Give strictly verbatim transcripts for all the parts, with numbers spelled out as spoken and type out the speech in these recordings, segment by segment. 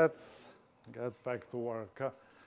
let's get back to work.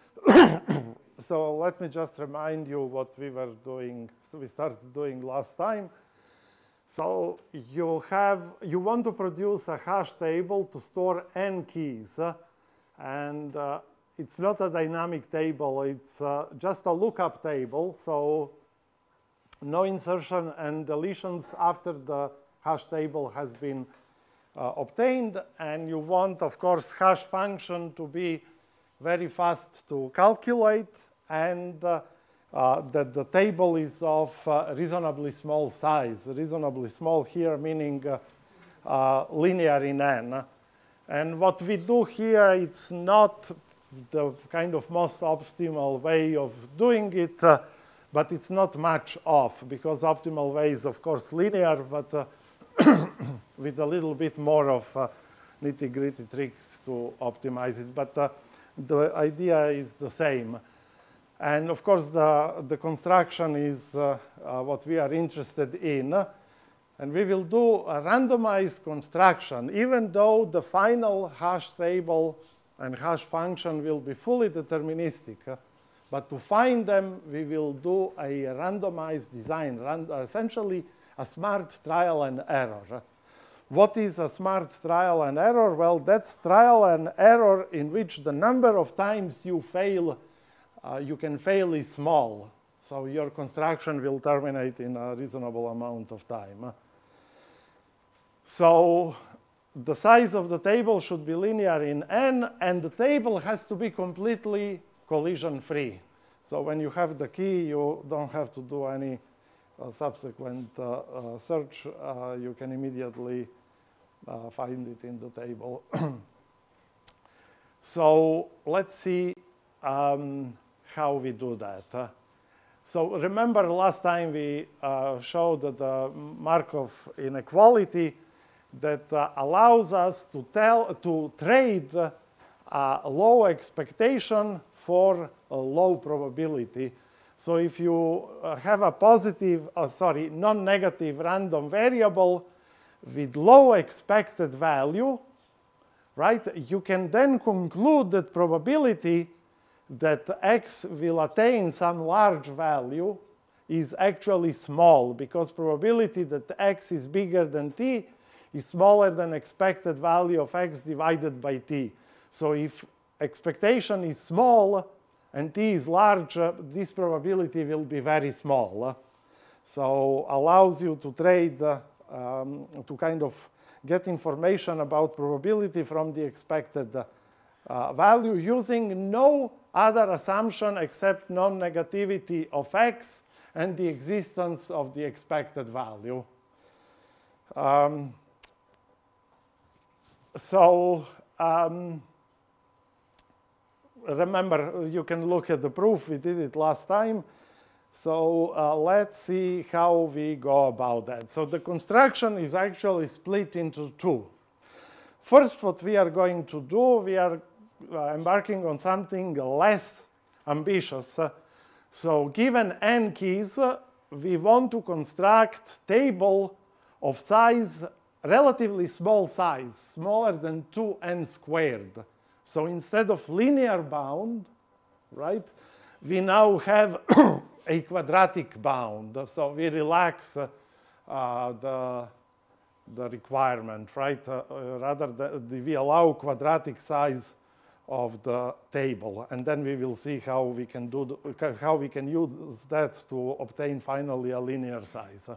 So let me just remind you what we were doing, so we started doing last time. So you have, you want to produce a hash table to store n keys. Uh, and uh, it's not a dynamic table, it's uh, just a lookup table. So no insertion and deletions after the hash table has been uh, obtained. And you want, of course, hash function to be very fast to calculate, and uh, uh, that the table is of uh, reasonably small size. Reasonably small here meaning uh, uh, linear in n. And what we do here, it's not the kind of most optimal way of doing it, uh, but it's not much off, because optimal way is, of course, linear, but uh, with a little bit more of uh, nitty-gritty tricks to optimize it. But uh, the idea is the same. And of course, the, the construction is uh, uh, what we are interested in. And we will do a randomized construction, even though the final hash table and hash function will be fully deterministic. But to find them, we will do a randomized design, ran essentially a smart trial and error. What is a smart trial and error? Well, that's trial and error in which the number of times you fail, uh, you can fail is small. So your construction will terminate in a reasonable amount of time. So the size of the table should be linear in n, and the table has to be completely collision-free. So when you have the key, you don't have to do any uh, subsequent uh, uh, search. Uh, you can immediately uh, find it in the table. So let's see um, how we do that. Uh, so remember last time we uh, showed the Markov inequality that uh, allows us to tell to trade uh, a low expectation for a low probability. So if you uh, have a positive, uh, sorry, non-negative random variable with low expected value, right, you can then conclude that probability that x will attain some large value is actually small, because probability that x is bigger than t is smaller than expected value of x divided by t. So if expectation is small and t is large, uh, this probability will be very small. Uh, so allows you to trade, uh, um, to kind of get information about probability from the expected uh, value using no other assumption except non-negativity of x and the existence of the expected value. Um, so um, remember, you can look at the proof. We did it last time. So uh, let's see how we go about that. So the construction is actually split into two. First, what we are going to do, we are uh, embarking on something less ambitious. Uh, so given n keys, uh, we want to construct table of size, relatively small size, smaller than two n squared. So instead of linear bound, right, we now have a quadratic bound. So we relax uh, uh, the, the requirement, right? Uh, uh, rather, the, the, we allow quadratic size of the table. And then we will see how we can, do the, how we can use that to obtain finally a linear size.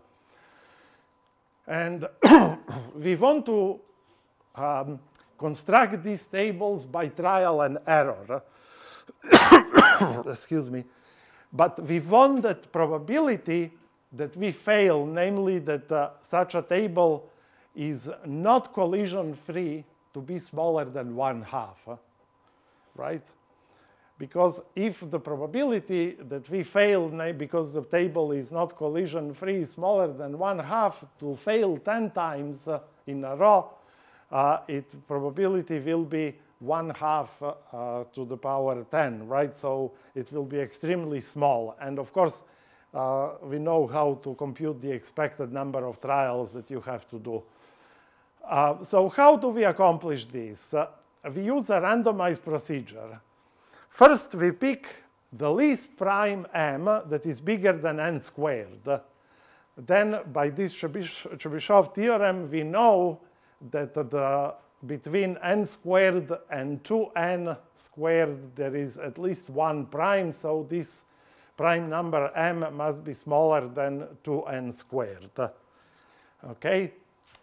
And we want to um, construct these tables by trial and error. Excuse me. But we want that probability that we fail, namely that uh, such a table is not collision-free, to be smaller than one half, uh, right? Because if the probability that we fail, because the table is not collision-free, is smaller than one half, to fail ten times uh, in a row, uh, its probability will be one half uh, uh, to the power ten, right? So it will be extremely small. And of course, uh, we know how to compute the expected number of trials that you have to do. Uh, so how do we accomplish this? Uh, we use a randomized procedure. First, we pick the least prime m that is bigger than n squared. Then, by this Chebyshev theorem, we know that the, between n squared and two n squared, there is at least one prime, so this prime number m must be smaller than two n squared. Okay?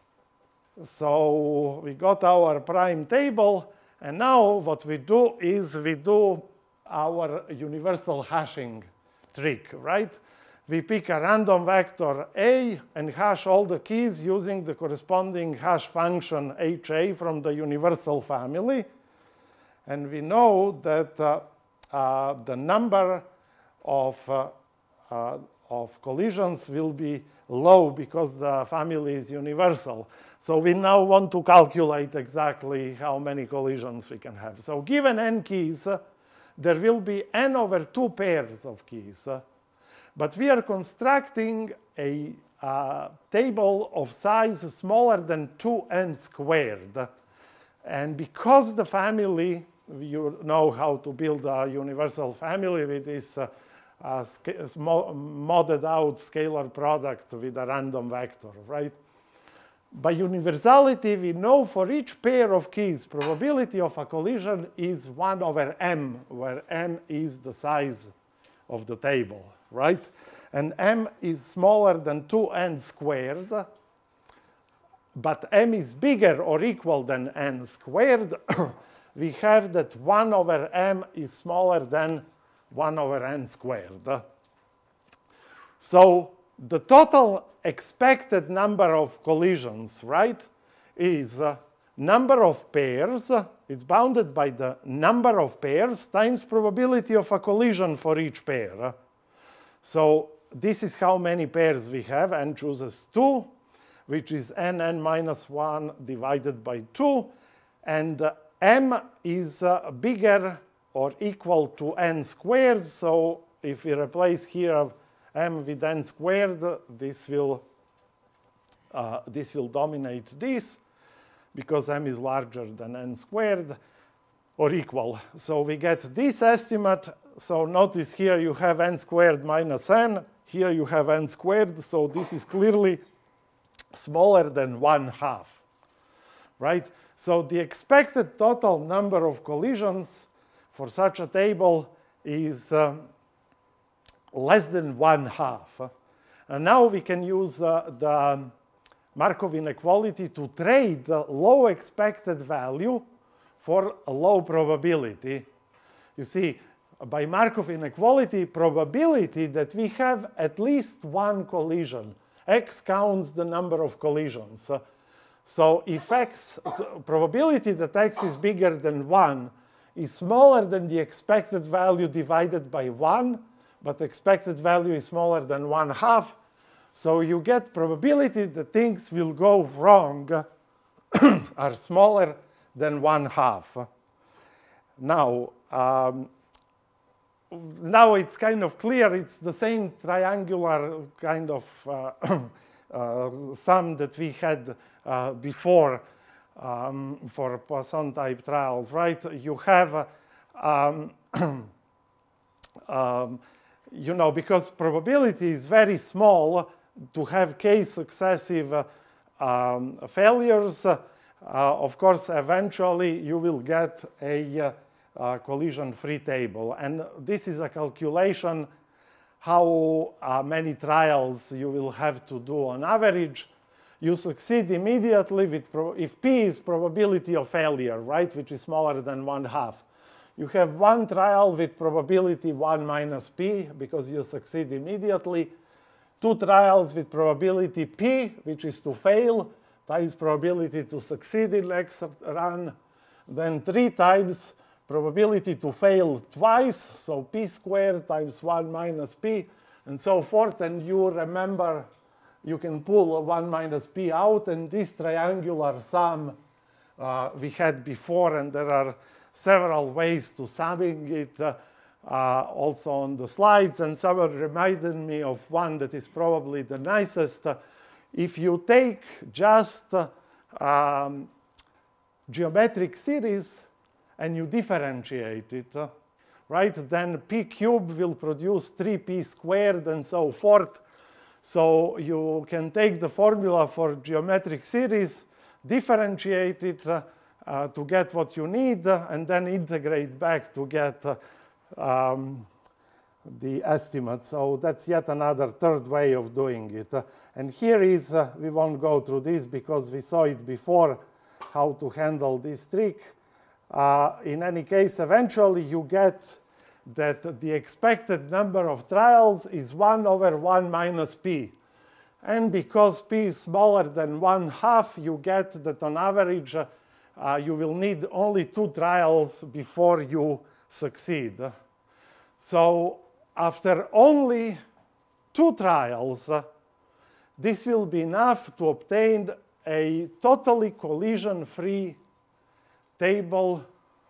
So we got our prime table, and now what we do is we do our universal hashing trick, right? We pick a random vector A and hash all the keys using the corresponding hash function H A from the universal family. And we know that uh, uh, the number of, uh, uh, of collisions will be low because the family is universal. So we now want to calculate exactly how many collisions we can have. So given n keys, uh, there will be n over two pairs of keys. Uh, but we are constructing a uh, table of size smaller than two n squared. And because the family, you know how to build a universal family with this uh, uh, modded out scalar product with a random vector, right? By universality, we know for each pair of keys, probability of a collision is one over m, where m is the size of the table, right? And m is smaller than two n squared, but m is bigger or equal than n squared. We have that one over m is smaller than one over n squared. So the total expected number of collisions, right, is uh, number of pairs. It's bounded by the number of pairs times probability of a collision for each pair. So this is how many pairs we have. N chooses two, which is n n minus one divided by two. And uh, m is uh, bigger or equal to n squared. So if we replace here m with n squared, this will, uh, this will dominate this, because m is larger than n squared, or equal. So we get this estimate. So notice here you have n squared minus n. Here you have n squared. So this is clearly smaller than one half, right? So the expected total number of collisions for such a table is um, less than one half. And now we can use uh, the Markov inequality to trade the low expected value for a low probability. You see, by Markov inequality, probability that we have at least one collision. X counts the number of collisions. So if X, probability that X is bigger than one is smaller than the expected value divided by one, but expected value is smaller than one half. So you get probability that things will go wrong are smaller than one half. Now, um, now it's kind of clear. It's the same triangular kind of uh, uh, sum that we had uh, before um, for Poisson type trials, right? You have um, um, you know, because probability is very small to have case successive uh, um, failures, uh, of course, eventually you will get a uh, uh, collision-free table. And this is a calculation how uh, many trials you will have to do on average. You succeed immediately with pro if P is probability of failure, right, which is smaller than one half. You have one trial with probability one minus P, because you succeed immediately. Two trials with probability P, which is to fail, times probability to succeed in next run. Then three times probability to fail twice, so P squared times one minus P, and so forth. And you remember, you can pull one minus P out, and this triangular sum uh, we had before, and there are several ways to summing it, uh, uh, also on the slides. And someone reminded me of one that is probably the nicest. Uh, if you take just uh, um, geometric series and you differentiate it, uh, right, then p cubed will produce three p squared and so forth. So you can take the formula for geometric series, differentiate it uh, uh, to get what you need, uh, and then integrate back to get uh, um, the estimate. So that's yet another third way of doing it. Uh, and here is, uh, we won't go through this because we saw it before, how to handle this trick. Uh, in any case, eventually you get that the expected number of trials is one over one minus p. And because p is smaller than one half, you get that on average, uh, uh, you will need only two trials before you succeed. So after only two trials, uh, this will be enough to obtain a totally collision-free table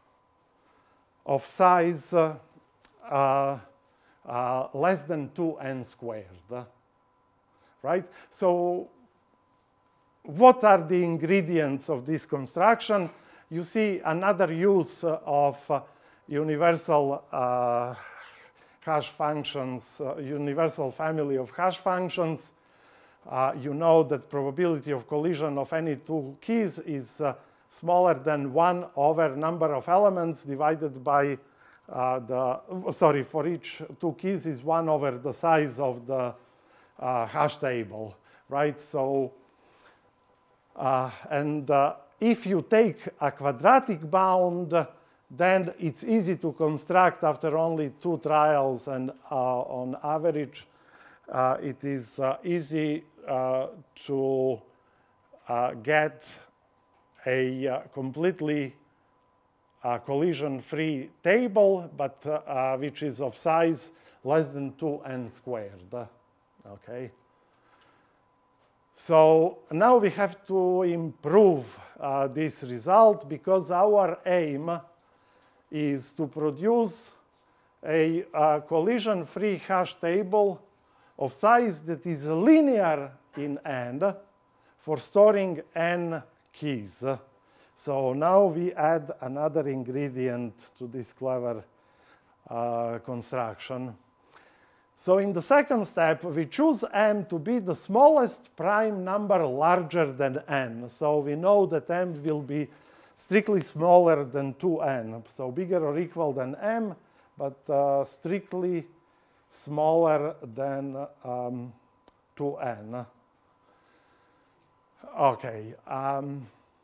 of size uh, uh, uh, less than two n squared, uh, right? So what are the ingredients of this construction? You see another use uh, of uh, universal uh, hash functions, uh, universal family of hash functions. Uh, you know that probability of collision of any two keys is uh, smaller than one over number of elements divided by uh, the, sorry, for each two keys is one over the size of the uh, hash table, right? So, uh, and uh, if you take a quadratic bound, then it's easy to construct after only two trials, and uh, on average, uh, it is uh, easy uh, to uh, get a uh, completely uh, collision-free table, but uh, uh, which is of size less than two n squared, okay? So now we have to improve uh, this result, because our aim is to produce a uh, collision-free hash table of size that is linear in n for storing n keys. So now we add another ingredient to this clever uh, construction. So in the second step, we choose m to be the smallest prime number larger than n. So we know that m will be strictly smaller than two n. So bigger or equal than m, but uh, strictly smaller than um, two n. Okay. Um,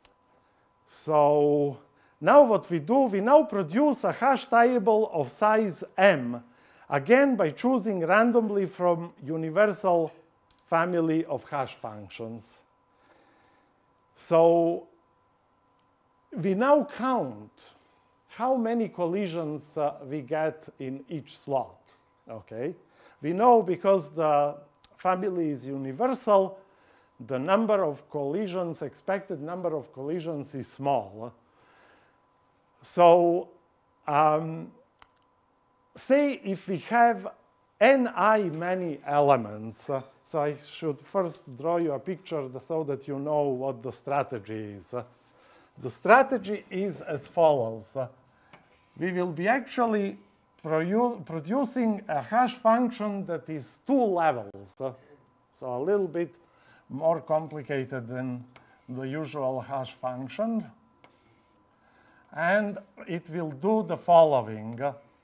so now what we do, we now produce a hash table of size m, again by choosing randomly from universal family of hash functions. So we now count how many collisions uh, we get in each slot, okay? We know because the family is universal, the number of collisions, expected number of collisions is small. So um, say if we have ni many elements, uh, so I should first draw you a picture so that you know what the strategy is. The strategy is as follows. We will be actually produ producing a hash function that is two levels. So a little bit more complicated than the usual hash function. And it will do the following.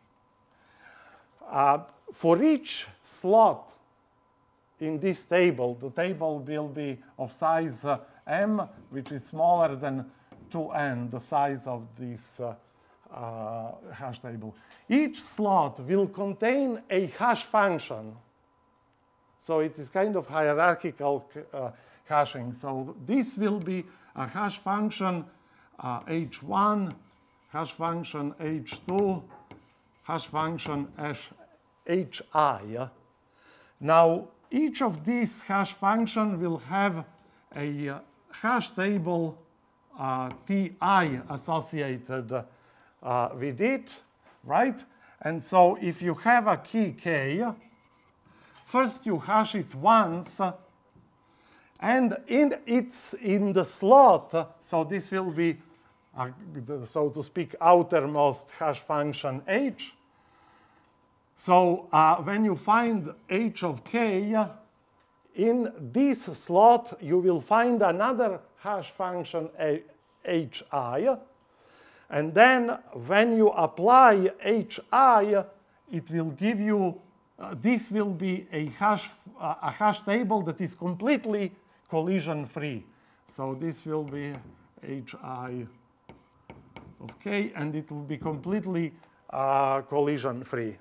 Uh, for each slot in this table, the table will be of size uh, m, which is smaller than two n, the size of this uh, uh, hash table. Each slot will contain a hash function. So it is kind of hierarchical uh, hashing. So this will be a hash function uh, h one, hash function h two, hash function hi. Now, each of these hash functions will have a uh, hash table uh, ti associated uh, with it, right? And so if you have a key k, first you hash it once, and in, it's in the slot, so this will be uh, the, so to speak, outermost hash function h. So uh, when you find h of k, in this slot, you will find another hash function hi. And then when you apply hi, it will give you, uh, this will be a hash, uh, a hash table that is completely collision-free. So this will be hi of k, and it will be completely uh, collision-free.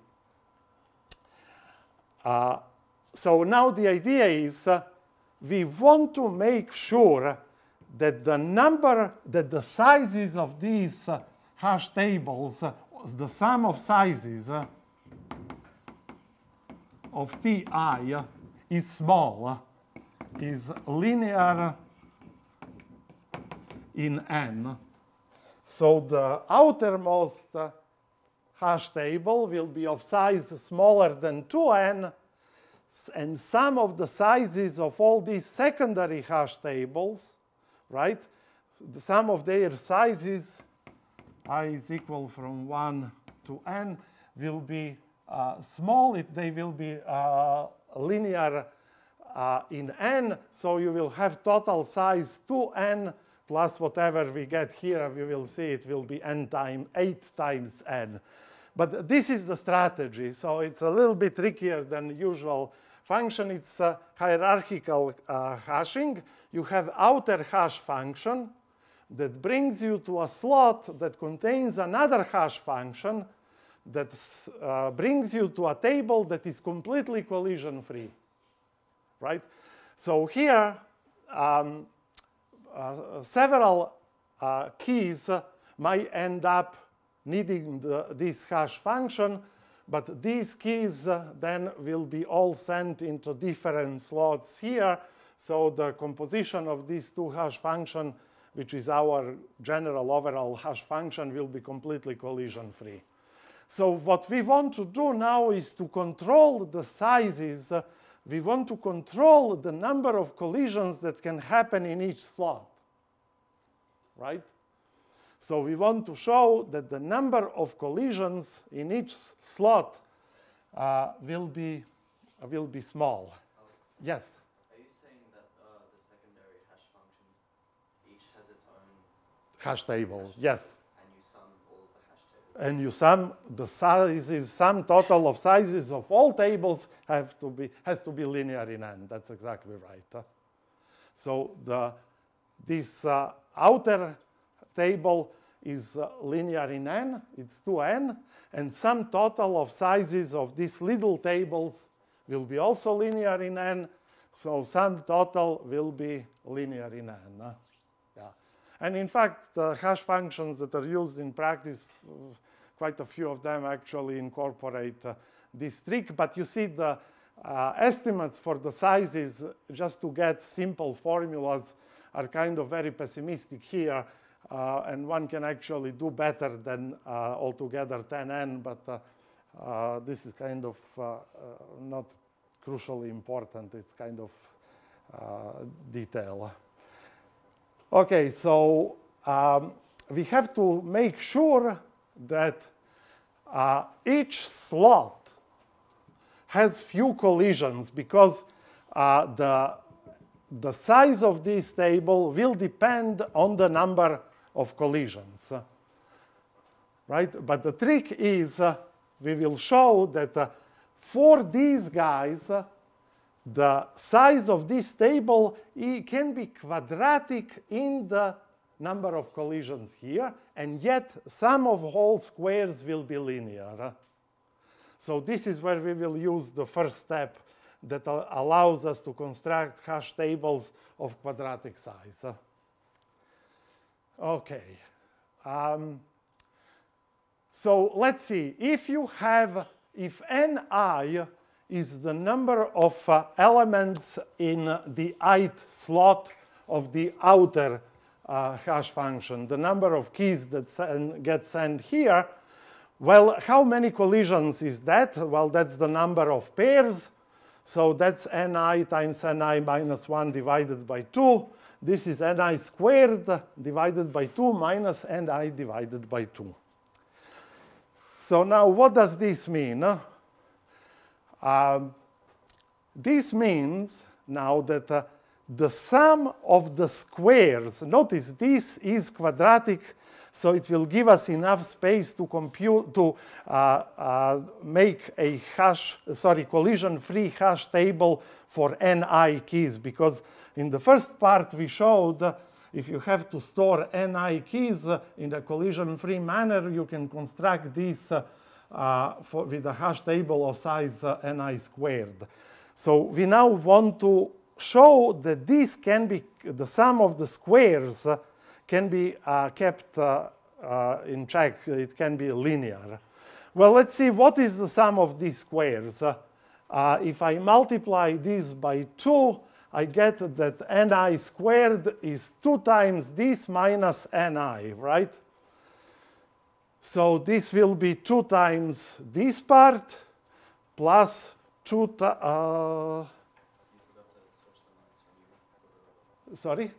Uh, so now the idea is uh, we want to make sure that the number, that the sizes of these uh, hash tables, uh, the sum of sizes uh, of Ti uh, is small, uh, is linear in n. So the outermost uh, hash table will be of size smaller than two n, and sum of the sizes of all these secondary hash tables, right? The sum of their sizes, I is equal from one to n, will be uh, small. It, they will be uh, linear uh, in n, so you will have total size two n plus whatever we get here. We will see it will be n times eight times n. But this is the strategy, so it's a little bit trickier than usual function. It's uh, hierarchical uh, hashing. You have outer hash function that brings you to a slot that contains another hash function that uh, brings you to a table that is completely collision-free, right? So here, um, uh, several uh, keys uh, might end up needing the, this hash function, but these keys uh, then will be all sent into different slots here. So the composition of these two hash function, which is our general overall hash function, will be completely collision-free. So what we want to do now is to control the sizes. Uh, we want to control the number of collisions that can happen in each slot, right? So we want to show that the number of collisions in each slot uh, will be uh, will be small. Alex, yes? are you saying that uh, the secondary hash functions each has its own Hash table, hash yes. and you sum all of the hash tables? And you sum the sizes, sum total of sizes of all tables have to be has to be linear in n. That's exactly right. Huh? So the this uh, outer table is uh, linear in n, it's two n, and sum total of sizes of these little tables will be also linear in n, so sum total will be linear in n. Uh, yeah. And in fact, the hash functions that are used in practice, uh, quite a few of them actually incorporate uh, this trick, but you see the uh, estimates for the sizes, just to get simple formulas, are kind of very pessimistic here. Uh, and one can actually do better than uh, altogether ten n, but uh, uh, this is kind of uh, uh, not crucially important. It's kind of uh, detail. Okay, so um, we have to make sure that uh, each slot has few collisions, because uh, the, the size of this table will depend on the number of collisions, uh, right? But the trick is uh, we will show that uh, for these guys, uh, the size of this table can be quadratic in the number of collisions here, and yet sum of whole squares will be linear. So this is where we will use the first step that uh, allows us to construct hash tables of quadratic size. Okay, um, so let's see, if you have, if ni is the number of uh, elements in the ith slot of the outer uh, hash function, the number of keys that send, get sent here, well, how many collisions is that? Well, that's the number of pairs, so that's ni times ni minus one divided by two. This is ni squared divided by two minus ni divided by two. So now what does this mean? Um, this means now that uh, the sum of the squares, notice this is quadratic, so it will give us enough space to compute, to uh, uh, make a hash, sorry, collision-free hash table for ni keys, because in the first part we showed uh, if you have to store ni keys uh, in a collision-free manner, you can construct this uh, uh, for, with a hash table of size uh, ni squared. So we now want to show that this can be, the sum of the squares uh, can be uh, kept uh, uh, in check. It can be linear. Well, let's see what is the sum of these squares. Uh, uh, if I multiply this by two, I get that ni squared is two times this minus ni, right? So this will be two times this part plus two times, uh, sorry?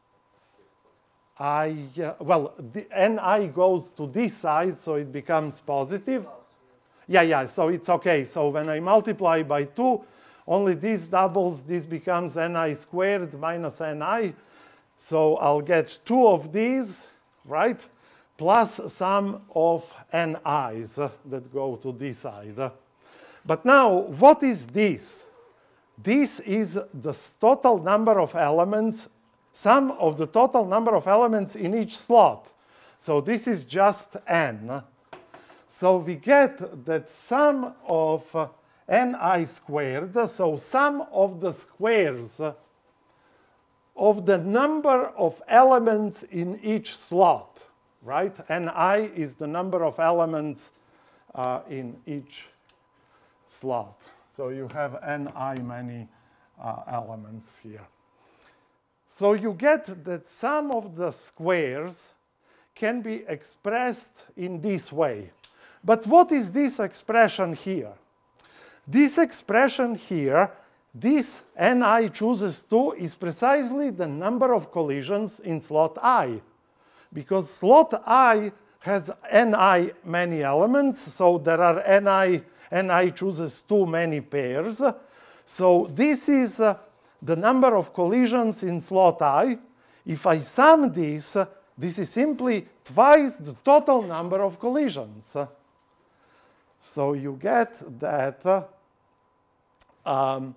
I, uh, well, the ni goes to this side, so it becomes positive. Yeah, yeah, so it's okay. So when I multiply by two, only this doubles, this becomes ni squared minus ni. So I'll get two of these, right? Plus some of ni's uh, that go to this side. But now, what is this? This is the total number of elements, sum of the total number of elements in each slot. So this is just n. So we get that sum of uh, ni squared, so sum of the squares uh, of the number of elements in each slot, right? Ni is the number of elements uh, in each slot. So you have ni many uh, elements here. So you get that sum of the squares can be expressed in this way. But what is this expression here? This expression here, this ni chooses two, is precisely the number of collisions in slot I. Because slot I has ni many elements, so there are ni, ni chooses two many pairs. So this is uh, the number of collisions in slot I. If I sum this, uh, this is simply twice the total number of collisions. So you get that uh, um,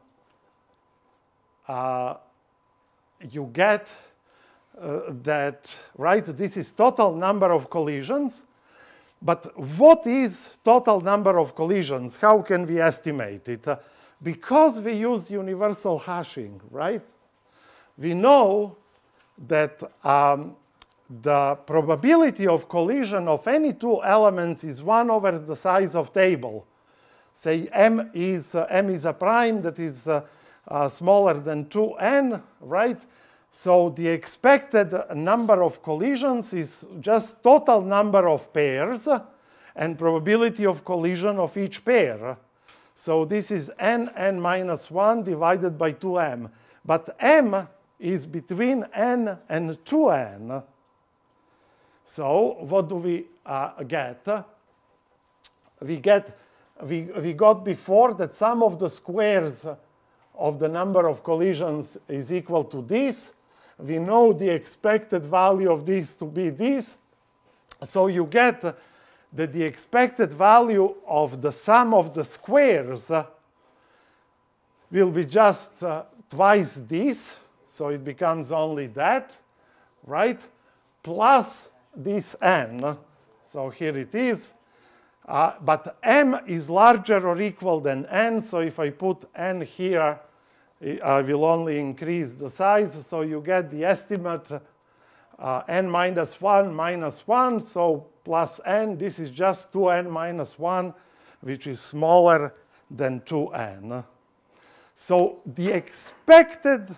uh, you get uh, that, right, this is total number of collisions. But what is total number of collisions? How can we estimate it? Uh, because we use universal hashing, right? We know that um, the probability of collision of any two elements is one over the size of table. Say m is, uh, m is a prime that is uh, uh, smaller than two n, right? So the expected number of collisions is just total number of pairs and probability of collision of each pair. So this is n, n minus one divided by two m. But m is between n and two n. So what do we uh, get? We get, we, we got before that sum of the squares of the number of collisions is equal to this. We know the expected value of this to be this. So you get that the expected value of the sum of the squares uh, will be just uh, twice this. So it becomes only that, right? Plus this n. So here it is. Uh, but m is larger or equal than n. So if I put n here, I will only increase the size. So you get the estimate uh, n minus one minus one. So plus n, this is just two n minus one, which is smaller than two n. So the expected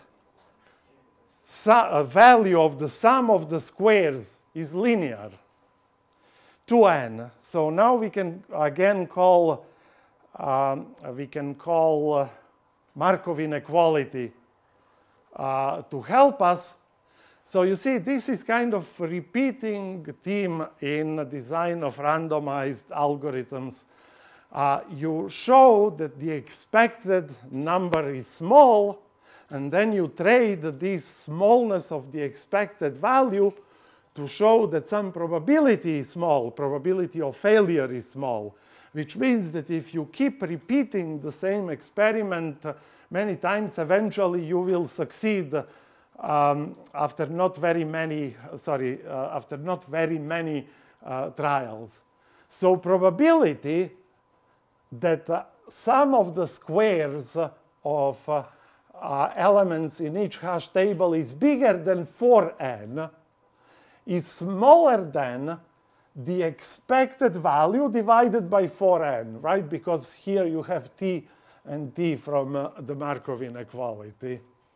uh, value of the sum of the squares is linear, two n. So now we can again call, um, we can call uh, Markov inequality uh, to help us. So you see, this is kind of a repeating theme in design of randomized algorithms. Uh, you show that the expected number is small, and then you trade this smallness of the expected value to show that some probability is small, probability of failure is small, which means that if you keep repeating the same experiment uh, many times, eventually you will succeed um, after not very many, sorry, uh, after not very many uh, trials. So probability that uh, some of the squares of uh, uh, elements in each hash table is bigger than four n is smaller than the expected value divided by four n, right? Because here you have t and t from uh, the Markov inequality.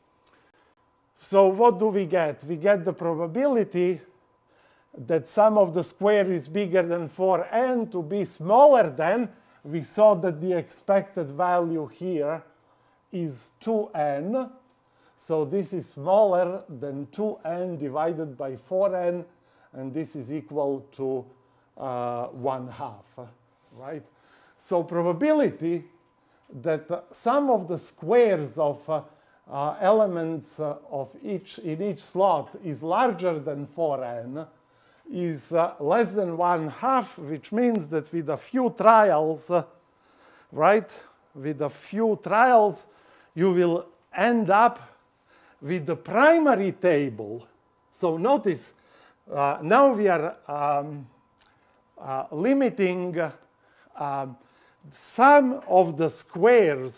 So what do we get? We get the probability that sum of the square is bigger than four n to be smaller than, we saw that the expected value here is two n. So this is smaller than two n divided by four n, and this is equal to uh, one half, right? So probability that uh, sum of the squares of uh, uh, elements uh, of each in each slot is larger than four n is uh, less than one half, which means that with a few trials, uh, right, with a few trials, you will end up with the primary table. So notice, uh, now we are um, uh, limiting uh, um, sum of the squares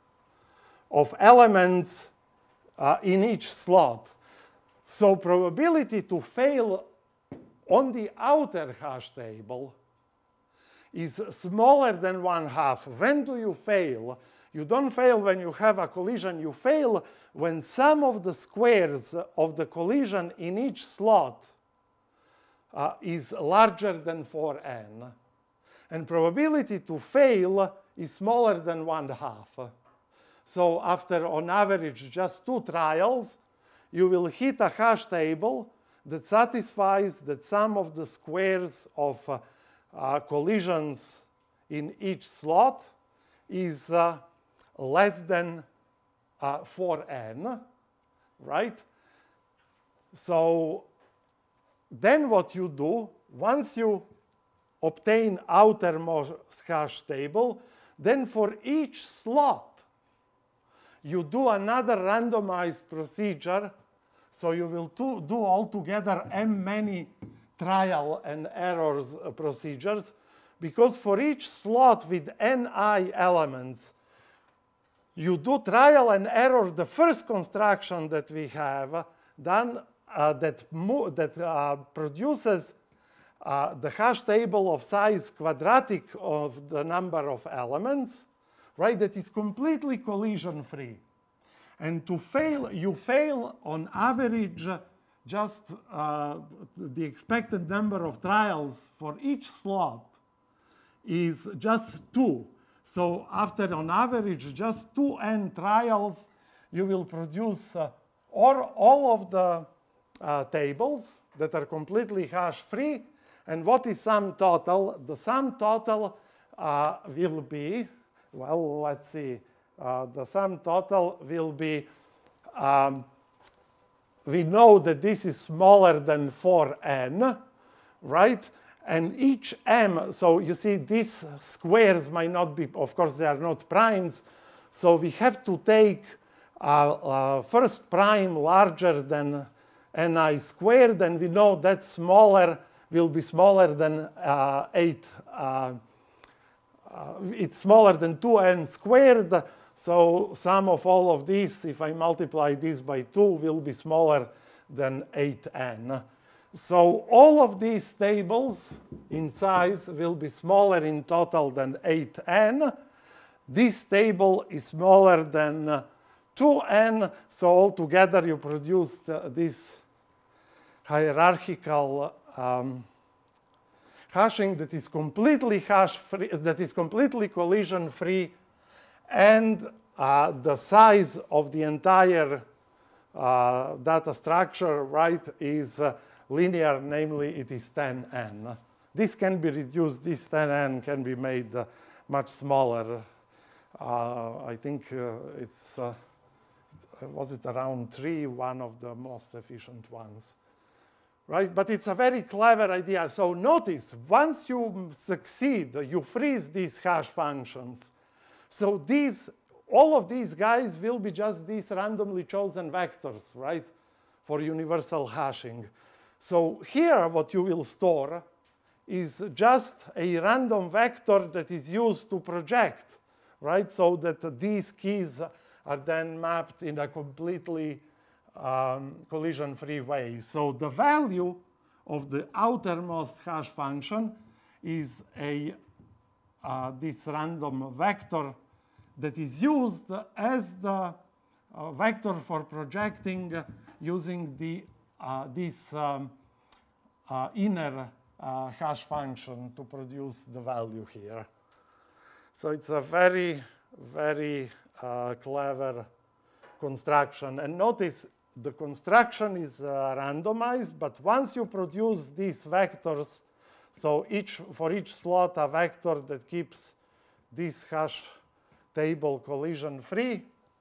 of elements uh, in each slot. So probability to fail on the outer hash table is smaller than one half. When do you fail? You don't fail when you have a collision. You fail when sum of the squares of the collision in each slot uh, is larger than four n. And probability to fail is smaller than one half. So after, on average, just two trials, you will hit a hash table that satisfies that sum of the squares of uh, uh, collisions in each slot is uh, less than uh, four n, right? So then what you do, once you obtain outermost hash table, then for each slot, you do another randomized procedure. So you will do, do altogether m many trial and errors uh, procedures, because for each slot with ni elements, you do trial and error the first construction that we have done uh, that, that uh, produces uh, the hash table of size quadratic of the number of elements, right? That is completely collision-free. And to fail, you fail on average just uh, the expected number of trials for each slot is just two. So after, on average, just two n trials, you will produce uh, or all of the uh, tables that are completely hash-free. And what is sum total? The sum total uh, will be, well, let's see. Uh, the sum total will be, um, we know that this is smaller than four n, right? And each m, so you see these squares might not be, of course they are not primes, so we have to take uh, uh, first prime larger than ni squared, and we know that smaller will be smaller than uh, eight, uh, uh, it's smaller than two n squared. So sum of all of these, if I multiply this by two, will be smaller than eight n. So all of these tables in size will be smaller in total than eight n. This table is smaller than two n. So altogether you produce the, this hierarchical um, hashing that is completely hash-free, that is completely collision-free, and uh, the size of the entire uh, data structure, right, is uh, linear, namely it is ten n. This can be reduced, this ten n can be made uh, much smaller. Uh, I think uh, it's, uh, was it around three, one of the most efficient ones, right? But it's a very clever idea. So notice, once you succeed, you freeze these hash functions. So these, all of these guys will be just these randomly chosen vectors, right, for universal hashing. So here, what you will store is just a random vector that is used to project, right? So that these keys are then mapped in a completely um, collision-free way. So the value of the outermost hash function is a uh, this random vector that is used as the uh, vector for projecting uh, using the uh, this um, uh, inner uh, hash function to produce the value here. So it's a very, very uh, clever construction. And notice the construction is uh, randomized, but once you produce these vectors, so each for each slot a vector that keeps this hash table collision free,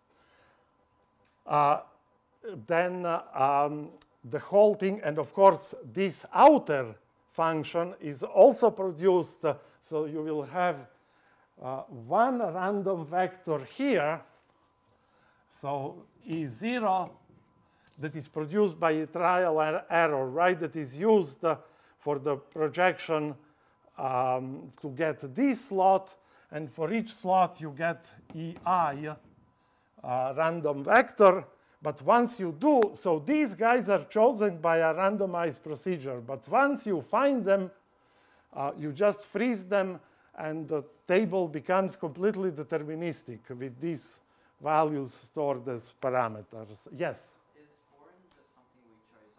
uh, then uh, um, the whole thing, and of course this outer function is also produced, uh, so you will have uh, one random vector here, so E zero, that is produced by a trial and error, right, that is used uh, for the projection um, to get this slot, and for each slot you get E I, uh, random vector. But once you do, so these guys are chosen by a randomized procedure, but once you find them, uh, you just freeze them, and the table becomes completely deterministic with these values stored as parameters. Yes? Is four n just something we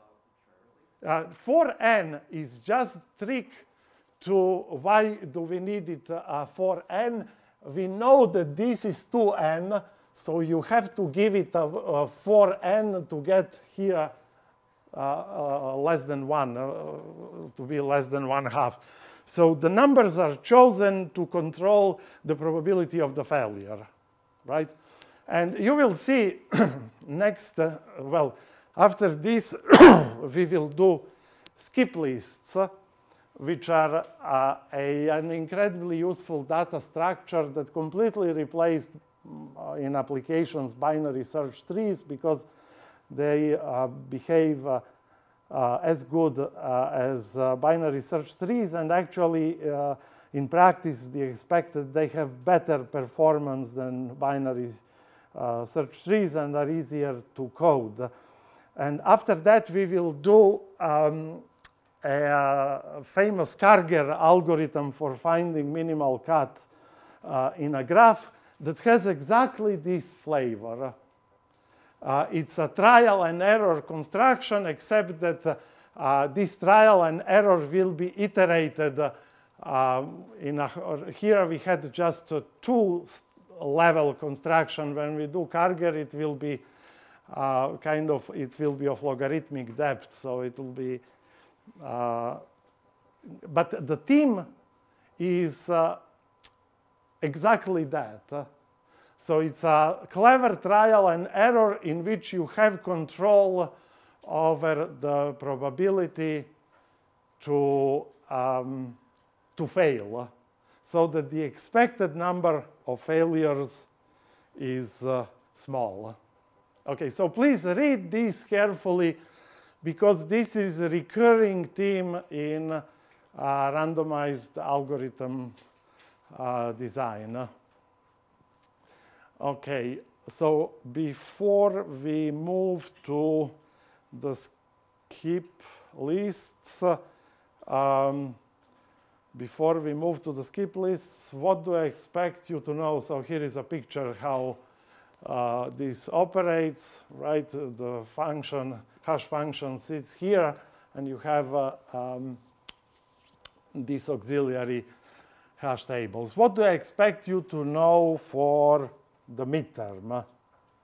chose arbitrarily? Uh, four n is just trick to why do we need it uh, for n. We know that this is two n, so you have to give it a, a four n to get here uh, uh, less than one, uh, to be less than one half. So the numbers are chosen to control the probability of the failure, right? And you will see next, uh, well, after this, we will do skip lists, uh, which are uh, a, an incredibly useful data structure that completely replaced uh, in applications binary search trees, because they uh, behave uh, uh, as good uh, as uh, binary search trees, and actually uh, in practice they expected they have better performance than binary uh, search trees and are easier to code. And after that we will do um, a uh, famous Karger algorithm for finding minimal cut uh, in a graph that has exactly this flavor. Uh, it's a trial and error construction, except that uh, this trial and error will be iterated. Uh, in a, here we had just a two-level construction. When we do Karger, it will be uh, kind of, it will be of logarithmic depth, so it will be, uh, but the theme is uh, exactly that. So it's a clever trial and error in which you have control over the probability to, um, to fail, so that the expected number of failures is uh, small. Okay, so please read this carefully, because this is a recurring theme in uh, randomized algorithm uh, design. Okay, so before we move to the skip lists, um, before we move to the skip lists, what do I expect you to know? So here is a picture how uh, this operates, right? The function, hash function sits here, and you have uh, um, these auxiliary hash tables. What do I expect you to know for the midterm?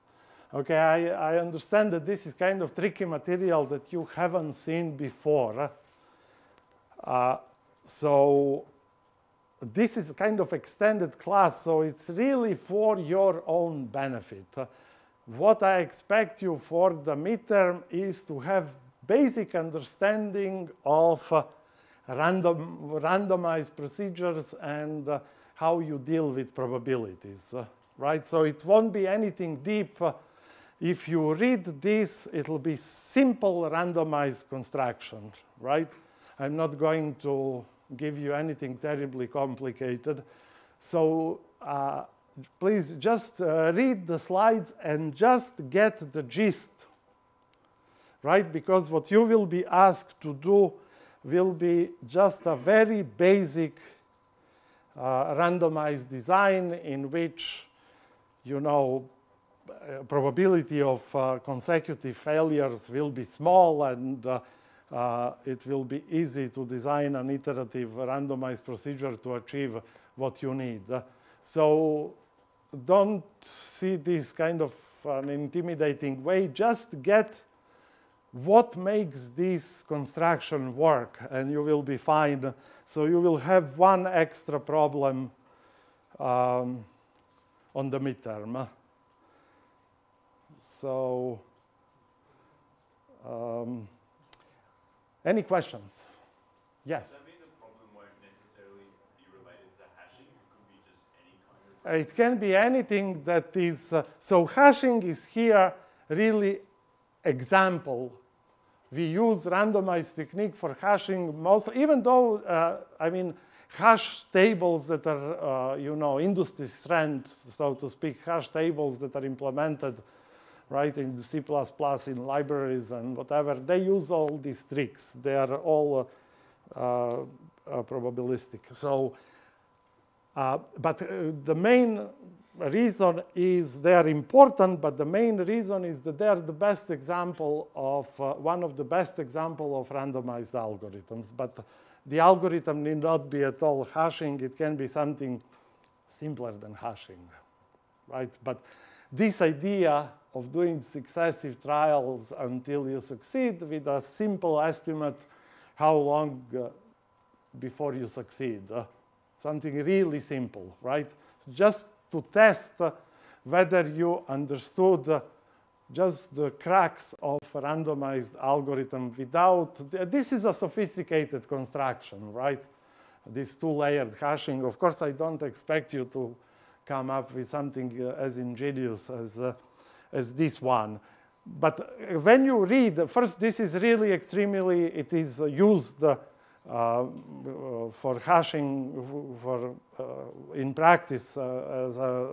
Okay, I, I understand that this is kind of tricky material that you haven't seen before. Uh, so this is kind of extended class, so it's really for your own benefit. Uh, what I expect you for the midterm is to have basic understanding of uh, random, randomized procedures and uh, how you deal with probabilities, uh, right? So it won't be anything deep. Uh, if you read this, it'll be simple randomized construction, right? I'm not going to give you anything terribly complicated. So uh, please just uh, read the slides and just get the gist, right? Because what you will be asked to do will be just a very basic uh, randomized design in which, you know, uh, probability of uh, consecutive failures will be small, and uh, uh, it will be easy to design an iterative randomized procedure to achieve what you need. So don't see this kind of an intimidating way. Just get what makes this construction work, and you will be fine. So you will have one extra problem um, on the midterm. So, um, any questions? Yes? Does that mean the problem won't necessarily be related to hashing? It could be just any kind of... It can be anything that is... Uh, so hashing is here really example. We use randomized technique for hashing most, even though, uh, I mean, hash tables that are, uh, you know, industry strength, so to speak, hash tables that are implemented, right, in C plus plus, in libraries and whatever, they use all these tricks. They are all uh, uh, uh, probabilistic. So, uh, but uh, the main reason is they are important, but the main reason is that they are the best example of, uh, one of the best example of randomized algorithms. But the algorithm need not be at all hashing. It can be something simpler than hashing, right? But this idea of doing successive trials until you succeed with a simple estimate how long uh, before you succeed, uh, something really simple, right? Just to test uh, whether you understood uh, just the cracks of a randomized algorithm without, this is a sophisticated construction, right? This two-layered hashing. Of course, I don't expect you to come up with something uh, as ingenious as, uh, as this one. But when you read, first, this is really extremely, it is used uh, uh, for hashing for, uh, in practice, uh, as a,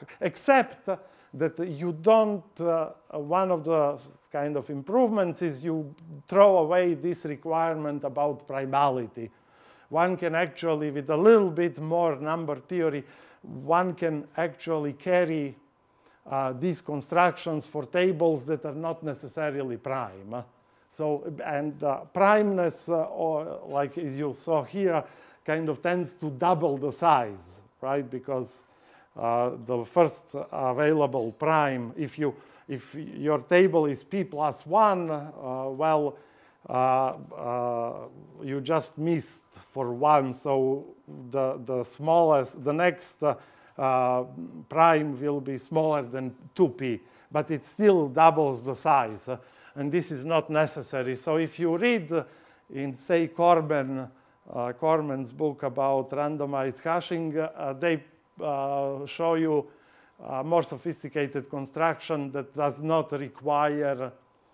except that you don't, uh, one of the kind of improvements is you throw away this requirement about primality. One can actually, with a little bit more number theory, one can actually carry uh, these constructions for tables that are not necessarily prime. So, and uh, primeness, uh, or like as you saw here, kind of tends to double the size, right? Because uh, the first available prime, if you, if your table is p plus one, uh, well, uh, uh, you just missed for one. So the the smallest, the next uh, uh, prime will be smaller than two p, but it still doubles the size. And this is not necessary. So if you read in, say, Corben, uh, Corben's book about randomized hashing, uh, they uh, show you a more sophisticated construction that does not require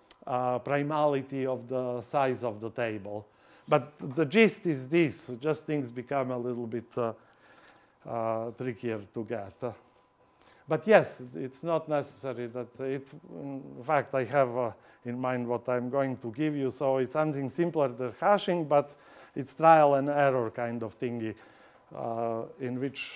uh, primality of the size of the table. But the gist is this, just things become a little bit uh, uh, trickier to get. But yes, it's not necessary that it, in fact, I have uh, in mind what I'm going to give you. So it's something simpler than hashing, but it's trial and error kind of thingy uh, in which,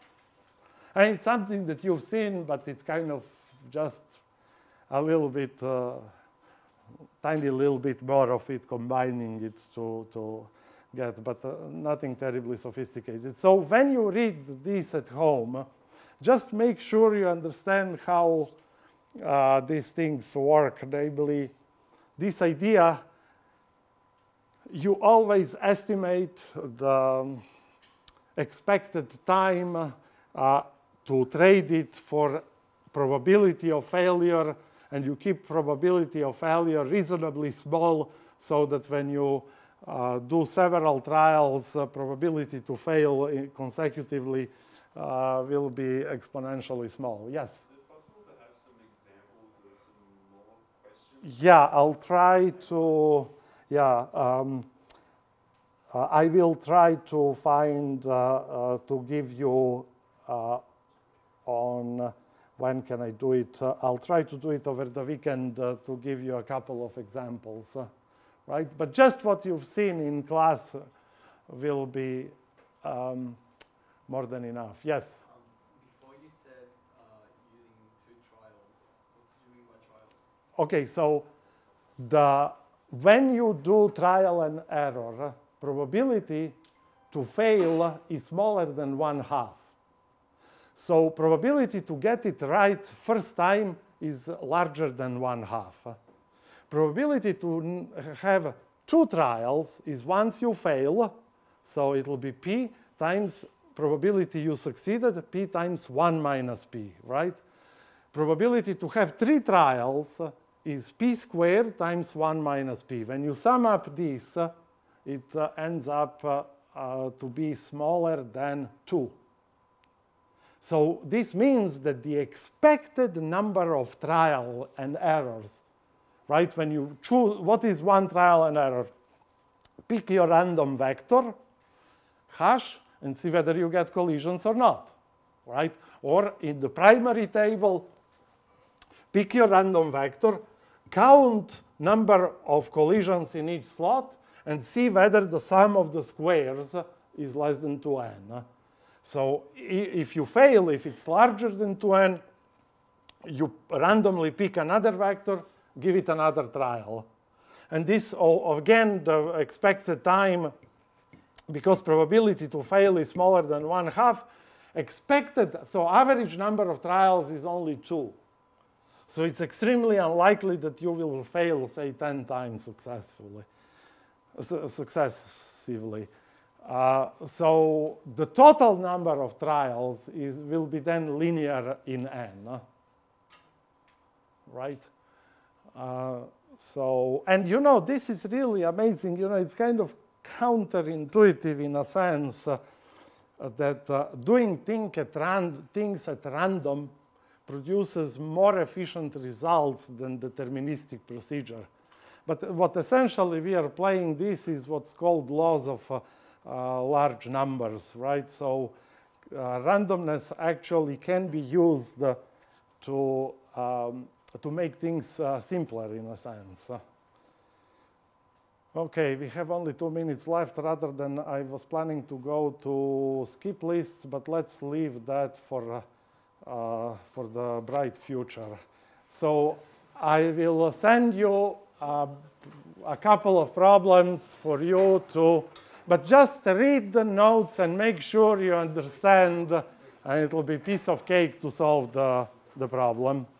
and it's something that you've seen, but it's kind of just a little bit, uh, tiny little bit more of it, combining it to, to get, but uh, nothing terribly sophisticated. So when you read this at home, just make sure you understand how uh, these things work. Namely, this idea, you always estimate the expected time uh, to trade it for probability of failure, and you keep probability of failure reasonably small so that when you uh, do several trials, uh, probability to fail consecutively uh, will be exponentially small. Yes? Is it possible to have some examples of some more questions? Yeah, I'll try to, yeah, um, uh, I will try to find, uh, uh, to give you uh, on, uh, when can I do it? Uh, I'll try to do it over the weekend uh, to give you a couple of examples, uh, right? But just what you've seen in class will be um, more than enough. Yes? Um, before you said uh, using two trials, what did you mean by trials? Okay, so the, when you do trial and error, probability to fail is smaller than one half. So probability to get it right first time is larger than one half. Probability to have two trials is once you fail, so it will be p times probability you succeeded, p times one minus p, right? Probability to have three trials is p squared times one minus p. When you sum up this, it uh, ends up uh, uh, to be smaller than two. So this means that the expected number of trial and errors, right? When you choose, what is one trial and error? Pick your random vector, hash, and see whether you get collisions or not, right? Or in the primary table, pick your random vector, count number of collisions in each slot, and see whether the sum of the squares is less than two n. So if you fail, if it's larger than two n, you randomly pick another vector, give it another trial. And this, again, the expected time, because probability to fail is smaller than one half, expected, so average number of trials is only two. So it's extremely unlikely that you will fail, say, ten times successfully, su successively. Uh, so the total number of trials is, will be then linear in n, right? Uh, so, and you know, this is really amazing. You know, it's kind of counterintuitive in a sense uh, that uh, doing thing at ran things at random produces more efficient results than deterministic procedure. But what essentially we are playing this is what's called laws of uh, uh, large numbers, right? So uh, randomness actually can be used uh, to, um, to make things uh, simpler in a sense. Okay, we have only two minutes left rather than I was planning to go to skip lists, but let's leave that for, uh, uh, for the bright future. So I will send you uh, a couple of problems for you to, but just read the notes and make sure you understand, and it will be a piece of cake to solve the, the problem.